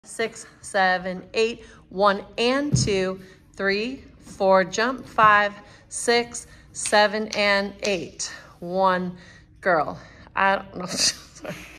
6, 7, 8, 1 and 2, 3, 4, jump, 5, 6, 7, and 8. 1 girl. I don't know. Sorry.